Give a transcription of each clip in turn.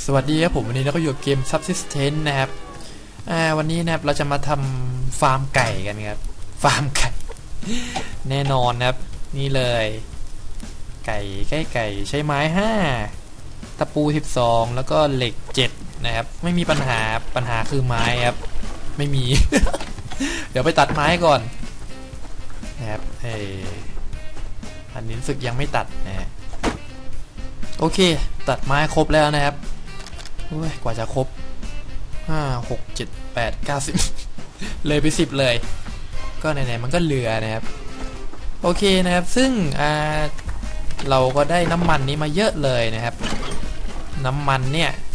สวัสดีครับผมวันนี้เราก็อยู่เกม Subsistence นะครับวันนี้นะครับเราจะมาทำฟาร์มไก่กันครับฟาร์มไก่แน่นอนนะครับนี่เลยไก่ใช้ไม้5ตะปู12แล้วก็เหล็ก7นะครับไม่มีปัญหาคือไม้ครับไม่มี เดี๋ยวไปตัดไม้ก่อนนะครับอันนี้รู้สึกยังไม่ตัดนะโอเคตัดไม้ครบแล้วนะครับกว่าจะครบ5 6 7 8 9 10 เลยไป10เลยก็ไหนๆมันก็เหลือนะครับโอเคนะครับซึ่งเราก็ได้น้ำมันนี้มาเยอะเลยนะครับน้ำมัน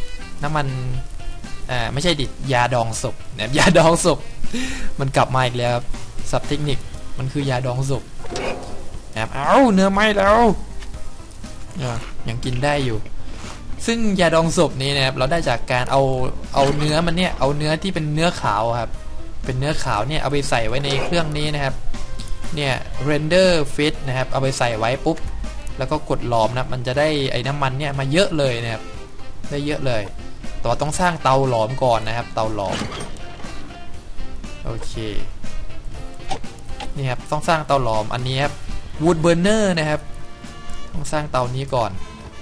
ไม่ใช่ดิยาดองศพนะครับยาดองศพมันกลับมาอีกแล้วครับศัพท์เทคนิคมันคือยาดองศพนะครับเนื้อไหม้แล้วยังกินได้อยู่ซึ่งยาดองศพนี้นะครับเราได้จากการเอาเนื้อมันเนี่ยเอาเนื้อที่เป็นเนื้อขาวครับเป็นเนื้อขาวเนี่ยเอาไปใส่ไว้ในเครื่องนี้นะครับเนี่ย render fit นะครับเอาไปใส่ไว้ปุ๊บแล้วก็กดหลอมนะมันจะได้ไอ้น้ำมันเนี่ยมาเยอะเลยนะครับได้เยอะเลยแต่ว่าต้องสร้างเตาหลอมก่อนนะครับเตาหลอมโอเคนี่ครับต้องสร้างเตาหลอมอันนี้ครับ wood burner นะครับต้องสร้างเตานี้ก่อน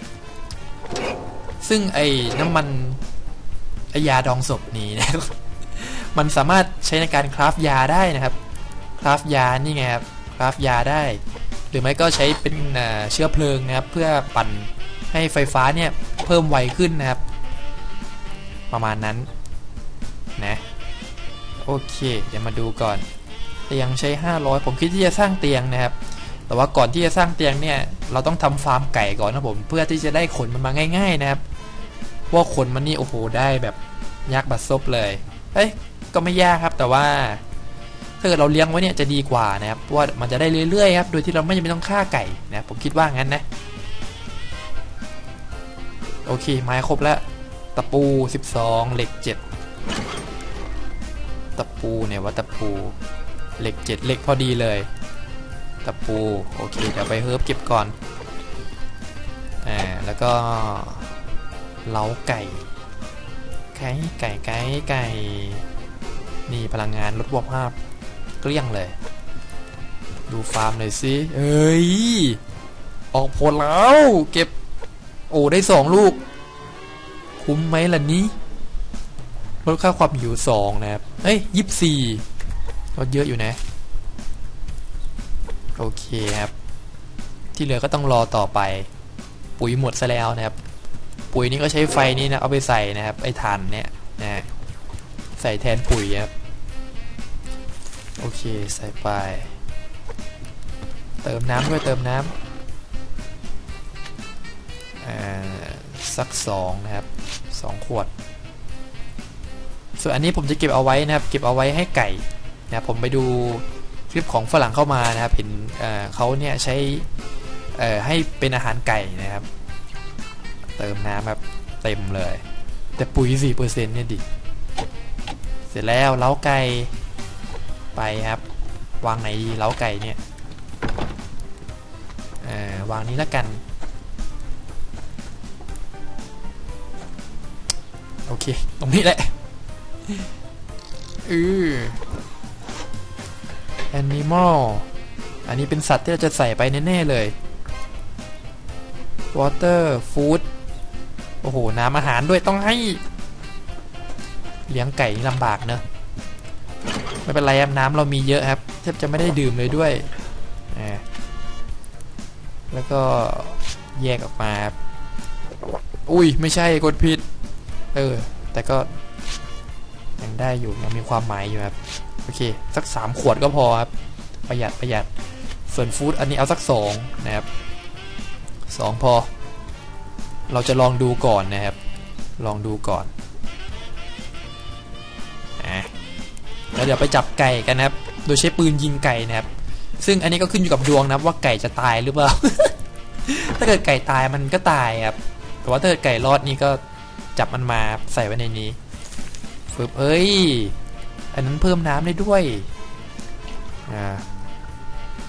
ซึ่งไอ้น้ำมันยาดองศพนี้นะครับมันสามารถใช้ในการคราฟยาได้นะครับคราฟยานี่ไงครับคราฟยาได้หรือไม่ก็ใช้เป็นเชื้อเพลิงนะครับเพื่อปั่นให้ไฟฟ้าเนี่ยเพิ่มไวขึ้นนะครับประมาณนั้นนะโอเคเดี๋ยวมาดูก่อนเตียงใช้500ผมคิดที่จะสร้างเตียงนะครับแต่ว่าก่อนที่จะสร้างเตียงเนี่ยเราต้องทำฟาร์มไก่ก่อนนะผมเพื่อที่จะได้ขนมันมาง่ายๆนะครับว่าขนมันนี่โอ้โหได้แบบยากบัดซบเลยก็ไม่ยากครับแต่ว่าถ้าเกิดเราเลี้ยงไว้เนี่ยจะดีกว่านะครับว่ามันจะได้เรื่อยๆครับโดยที่เราไม่จำเป็นต้องฆ่าไก่นะผมคิดว่างั้นนะโอเคไม้ครบแล้วตะปู12เหล็ก7ตะปูเนี่ยว่าตะปูเหล็ก7เหล็กพอดีเลยตะปูโอเคเดี๋ยวไปเฮิร์บเก็บก่อนแล้วก็เล้าไก่นี่พลังงานลดวบภาพเกลี้ยงเลยดูฟาร์มหน่อยสิออกผลแล้วเก็บได้2ลูกคุ้มไหมล่ะนี้ลดค่าความหิว2นะครับ24ลดเยอะอยู่นะโอเคครับที่เหลือก็ต้องรอต่อไปปุ๋ยหมดซะแล้วนะครับปุ๋ยนี้ก็ใช้ไฟนี่นะเอาไปใส่นะครับไอ้ถ่านเนี่ยนะใส่แทนปุ๋ยครับโอเคใส่ไปเติมน้ำด้วยเติมน้ำสัก2นะครับ2 ขวดส่วนอันนี้ผมจะเก็บเอาไว้นะครับเก็บเอาไว้ให้ไก่นะผมไปดูคลิปของฝรั่งเข้ามานะครับเห็นเขาเนี่ยใช้ให้เป็นอาหารไก่นะครับเติมน้ำแบบเต็มเลยแต่ปุ๋ย 4% เนี่ยดิเสร็จแล้วเล้าไก่ไปครับวางไหนดีเล้าไก่เนี่ยวางนี้แล้วกันโอเคตรงนี้แหละAnimal อันนี้เป็นสัตว์ที่เราจะใส่ไปแน่ๆเลย Water Food โอ้โหน้ำอาหารด้วยต้องให้เลี้ยงไก่ลำบากเนอะไม่เป็นไรครับน้ำเรามีเยอะครับแทบจะไม่ได้ดื่มเลยด้วยแล้วก็แยกออกมาอุ้ยไม่ใช่กดผิดแต่ก็ยังได้อยู่ยังมีความหมายอยู่ครับโอเคสัก3 ขวดก็พอครับประหยัดส่วนฟู้ดอันนี้เอาสัก2นะครับ2พอเราจะลองดูก่อนนะครับลองดูก่อนแล้วเดี๋ยวไปจับไก่กันนะครับโดยใช้ปืนยิงไก่นะครับซึ่งอันนี้ก็ขึ้นอยู่กับดวงนะว่าไก่จะตายหรือเปล่า ถ้าเกิดไก่ตายมันก็ตายครับแต่ว่าถ้าเกิดไก่รอดนี่ก็จับมันมาใส่ไว้ในนี้ปึ๊บอันนั้นเพิ่มน้ำได้ด้วย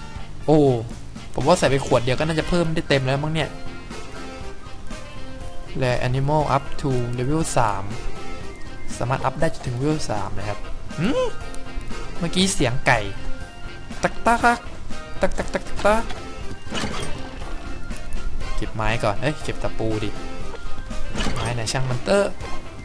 ผมว่าใส่ไปขวดเดียวก็น่าจะเพิ่มได้เต็มแล้วมั้งเนี่ยและ Animal up to level 3สามารถอัพได้จนถึงเลเวล3นะครับเมื่อกี้เสียงไก่ตักตักตักตักตักตักเก็บไม้ก่อนเก็บตะปูดิไม้ไหนช่างมันเตอร์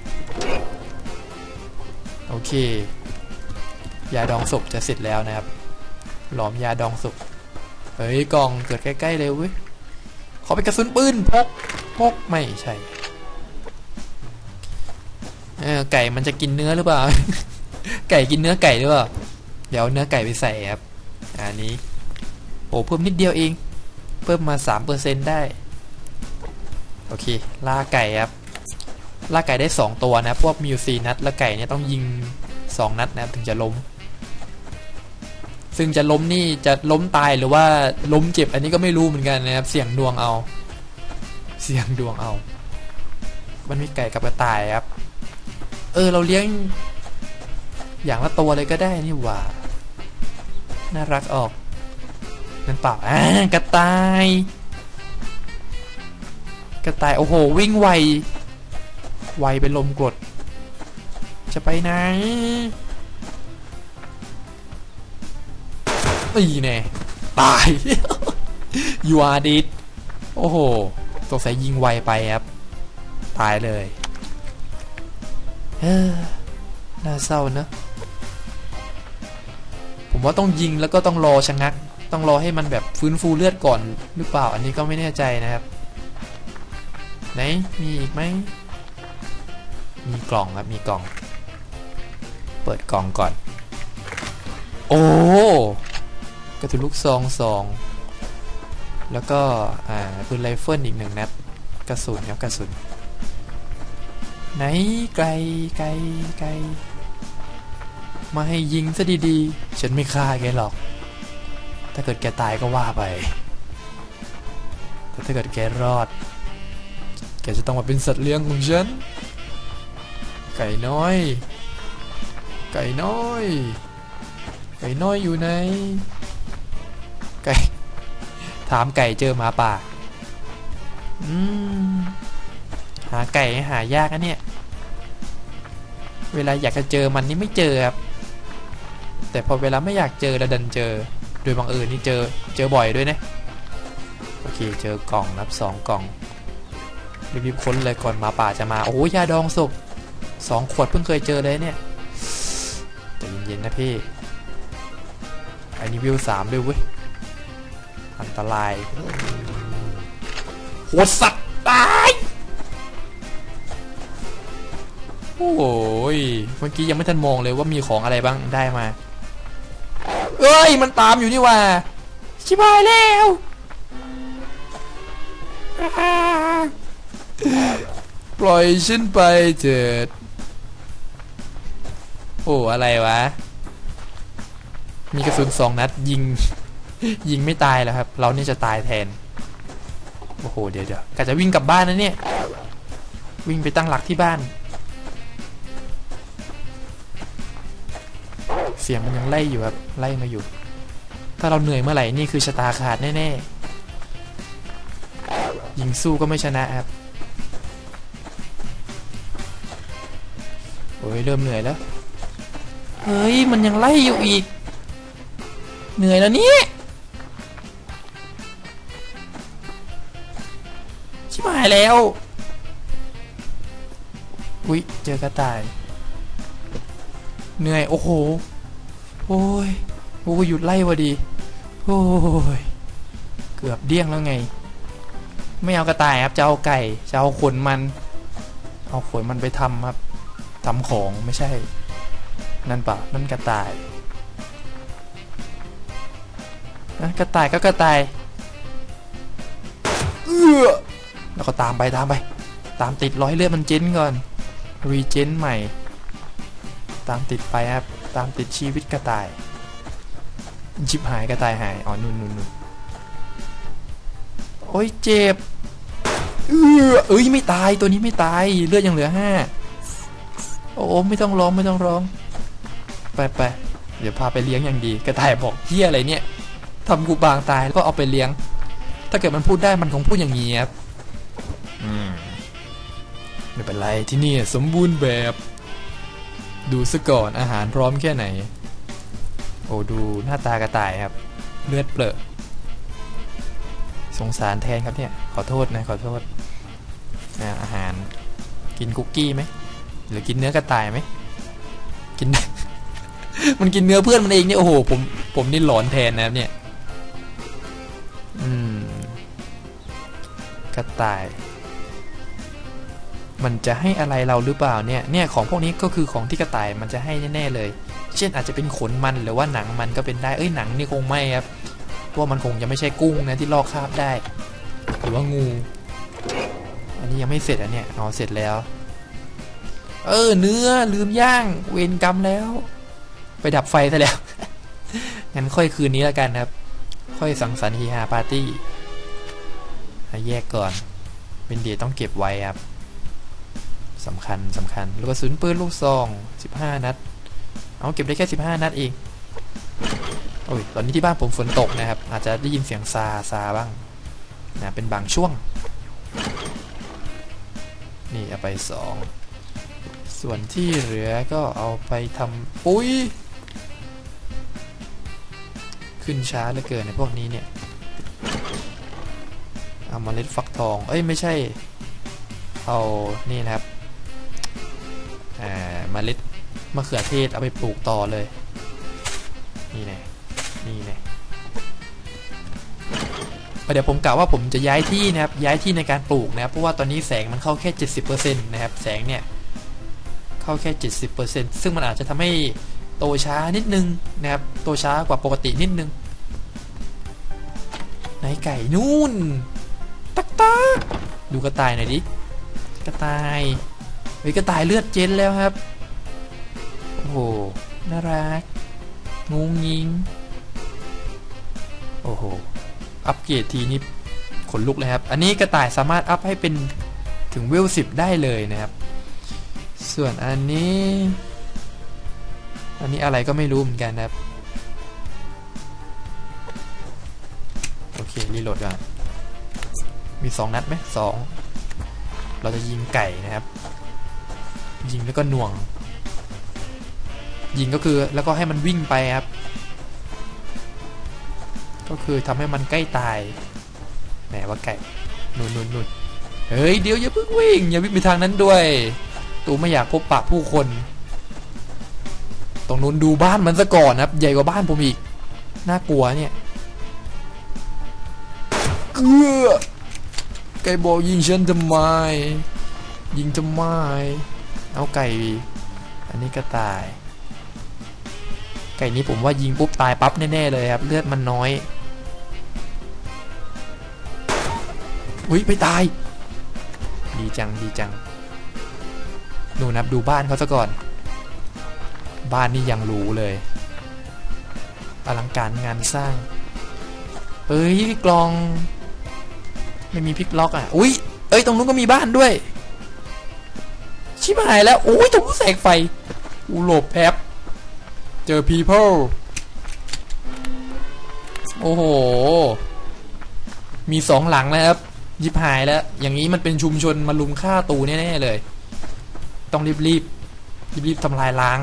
โอเคยาดองศพจะเสร็จแล้วนะครับหลอมยาดองศพกล่องเกิดใกล้ๆเลยเว้ยขอเป็นกระสุนปืนพกไม่ใช่ไก่มันจะกินเนื้อหรือเปล่า ไก่กินเนื้อไก่หรือเปล่าเดี๋ยวเนื้อไก่ไปใส่ครับอันนี้โอ้เพิ่มนิดเดียวเองเพิ่มมา 3% ได้โอเคล่าไก่ครับล่าไก่ได้2ตัวนะพวกมีอยู่4นัดแล้วไก่เนี่ยต้องยิง2นัดนะครับถึงจะล้มซึ่งจะล้มนี่จะล้มตายหรือว่าล้มเจ็บอันนี้ก็ไม่รู้เหมือนกันนะครับเสี่ยงดวงเอามันมีไก่กับกระต่ายครับเราเลี้ยงอย่างละตัวเลยก็ได้นี่หว่าน่ารักออกนั่นเปล่ากระต่ายโอ้โหวิ่งไวเป็นลมกรดจะไปไหนแน่ตาย you are dead โอ้โหสงสัยยิงไวไปครับตายเลยน่าเศร้านะผมว่าต้องยิงแล้วก็ต้องรอชะงักต้องรอให้มันแบบฟื้นฟูเลือดก่อนหรือเปล่าอันนี้ก็ไม่แน่ใจนะครับไหนมีอีกไหมมีกล่องครับมีกล่องเปิดกล่องก่อนโอ้กระสุนลูกซองแล้วก็ปืนไรเฟิลอีก1 นัดกระสุนครับกระสุนไหนไกลมาให้ยิงซะดีๆฉันไม่ฆ่าแกหรอกถ้าเกิดแกตายก็ว่าไปแต่ถ้าเกิดแกรอดแกจะต้องมาเป็นสัตว์เลี้ยงของฉันไก่น้อยอยู่ไหนไก่ถามไก่เจอหมาป่าหาไก่หายากนะเนี่ยเวลาอยากจะเจอมันนี่ไม่เจอครับแต่พอเวลาไม่อยากเจอแล้วดันเจอโดยบังเอิญนี่เจอบ่อยด้วยนะโอเคเจอกล่องนับ2 กล่องรีบๆค้นเลยก่อนหมาป่าจะมาโอ้ยาดองศพ2 ขวดเพิ่งเคยเจอเลยเนี่ยแต่เย็นๆนะพี่อันนี้วิว3ด้วยเว้ยอันตรายโหดสัตว์ตายโอ้ยเมื่อกี้ยังไม่ทันมองเลยว่ามีของอะไรบ้างได้มามันตามอยู่นี่ว่าชิบหายแล้วปล่อยฉันไปเถิดโอ้อะไรวะมีกระสุน2 นัดยิงไม่ตายแล้วครับเรานี่จะตายแทนโอ้โหเดี๋ยวกะจะวิ่งกลับบ้านนะเนี่ยวิ่งไปตั้งหลักที่บ้านเสียงมันยังไล่อยู่ครับไล่มาอยู่ถ้าเราเหนื่อยเมื่อไหร่นี่คือชะตาขาดแน่ๆยิงสู้ก็ไม่ชนะครับโอ้ยเริ่มเหนื่อยแล้วมันยังไล่อยู่อีกเหนื่อยแล้วเนี่ยชิบหายแล้วเจอกระต่ายเหนื่อยโอ้โหหยุดไล่พอดีเกือบเดี้ยงแล้วไงไม่เอากระต่ายครับจะเอาไก่จะเอาขนมันไปทำครับทำของไม่ใช่นั่นเปล่านั่นกระต่ายกระต่ายก็กระต่ายแล้วก็ตามไปตามติดร้อยเลือดมันเจนก่อนรีเจนใหม่ตามติดไปครับตามติดชีวิตกระต่ายชิบหายกระต่ายหายอ๋อนู่นโอ้ยเจ็บไม่ตายตัวนี้ไม่ตายเลือดยังเหลือ5โอ้ไม่ต้องร้องไปเดี๋ยวพาไปเลี้ยงอย่างดีกระต่ายบอกเฮียอะไรเนี่ยทำกูบางตายแล้วก็เอาไปเลี้ยงถ้าเกิดมันพูดได้มันคงพูดอย่างนี้ครับไม่เป็นไรที่นี่สมบูรณ์แบบดูซะก่อนอาหารพร้อมแค่ไหนโอ้ดูหน้าตากระต่ายครับเลือดเปรอะสงสารแทนครับเนี่ยขอโทษนะขอโทษอาหารกินคุกกี้ไหมหรือกินเนื้อกระต่ายไหมกิน มันกินเนื้อเพื่อนมันเองเนี่ยโอ้โหผมนี่หลอนแทนนะครับเนี่ยกระต่ายมันจะให้อะไรเราหรือเปล่าเนี่ยของพวกนี้ก็คือของที่กระต่ายมันจะให้แน่ๆเลยเช่นอาจจะเป็นขนมันหรือว่าหนังมันก็เป็นได้หนังนี่คงไม่ครับเพราะมันคงจะไม่ใช่กุ้งนะที่ลอกคราบได้หรือว่างูอันนี้ยังไม่เสร็จเนี่ยอ๋อเสร็จแล้วเนื้อลืมย่างเวรกรรมแล้วไปดับไฟซะแล้ว งั้นค่อยคืนนี้แล้วกันครับค่อยสังสรรค์ฮีฮาปาร์ตี้แยกก่อนเป็นเดียต้องเก็บไว้ครับสำคัญลูกกระสุนปืนลูกซอง15 นัดเอาเก็บได้แค่15 นัดเองโอ้ยตอนนี้ที่บ้านผมฝนตกนะครับอาจจะได้ยินเสียงซาบ้างนะเป็นบางช่วงนี่เอาไป2ส่วนที่เหลือก็เอาไปทำปุ๋ยขึ้นช้าเหลือเกินในพวกนี้เนี่ยเอาเมล็ดฟักทองไม่ใช่เอานี่นะครับเมล็ดมะเขือเทศเอาไปปลูกต่อเลยนี่แน่เดี๋ยวผมกล่าวว่าผมจะย้ายที่นะครับย้ายที่ในการปลูกนะครับเพราะว่าตอนนี้แสงมันเข้าแค่ 70% นะครับแสงเนี่ยเข้าแค่ 70% ซึ่งมันอาจจะทำให้โตช้านิดนึงนะครับโตช้ากว่าปกตินิดนึงไหนไก่นู่นตักดูกระต่ายหน่อยดิกระต่ายกระต่ายเลือดเจนแล้วครับโอ้โหน่ารักงุ้งยิงโอ้โหอัปเกรดทีนี้ขนลุกเลยครับอันนี้กระต่ายสามารถอัพให้เป็นถึงเวล10ได้เลยนะครับส่วนอันนี้อะไรก็ไม่รู้เหมือนกันนะครับโอเครีโหลดก่อนมี2 นัดไหม2เราจะยิงไก่นะครับยิงแล้วก็หน่วงยิงก็คือแล้วก็ให้มันวิ่งไปครับก็คือทำให้มันใกล้ตายแหมว่าไก่นุ่นเฮ้ยเดี๋ยวอย่าเพิ่งวิ่งอย่าวิ่งไปทางนั้นด้วยตูไม่อยากพบปะผู้คนตรงนู้นดูบ้านมันซะก่อนครับใหญ่กว่าบ้านผมอีกน่ากลัวเนี่ยไก่บอกยิงฉันทำไมยิงทำไมเอาไก่อันนี้ก็ตายไก่นี้ผมว่ายิงปุ๊บตายปั๊บแน่ๆเลยครับเลือดมันน้อยอุ้ยไม่ตายดีจังหนูนับดูบ้านเขาซะก่อนบ้านนี่ยังหรูเลยอลังการงานสร้างกลองไม่มีพลิกล็อกอุ้ยตรงนู้นก็มีบ้านด้วยชิบหายแล้วโอ้ยตรงนู้นแสงไฟหลบแป๊บเจอ people โอ้โหมี2 หลังนะครับยิบหายแล้วอย่างนี้มันเป็นชุมชนมาลุมฆ่าตูแน่ๆเลยต้องรีบทำลายล้าง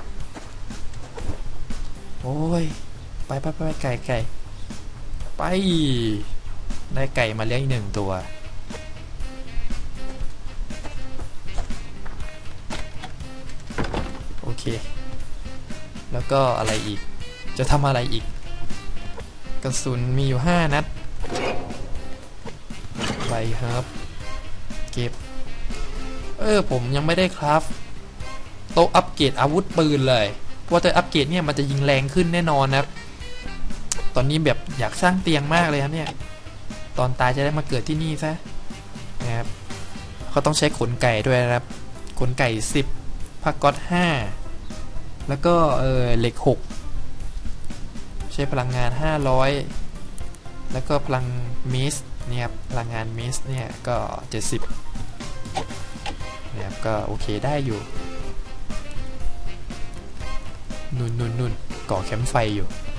โอ้ยไปไก่ไปได้ไก่มาเลี้ยงอีก1 ตัวโอเคแล้วก็อะไรอีกจะทำอะไรอีกกระสุนมีอยู่5 นัดใบครับเก็บผมยังไม่ได้ครับโต๊ะอัปเกรดอาวุธปืนเลยเพราะว่าตัวอัปเกรดเนี่ยมันจะยิงแรงขึ้นแน่นอนนะครับตอนนี้แบบอยากสร้างเตียงมากเลยครับเนี่ยตอนตายจะได้มาเกิดที่นี่ซะนะครับเขาต้องใช้ขนไก่ด้วยนะครับขนไก่10ผ้าก๊อต5แล้วก็เหล็ก6ใช้พลังงาน500แล้วก็พลังมิสเนี่ยพลังงานมิสเนี่ยก็70เนี่ยก็โอเคได้อยู่นุ่นก่อแคมป์ไฟอยู่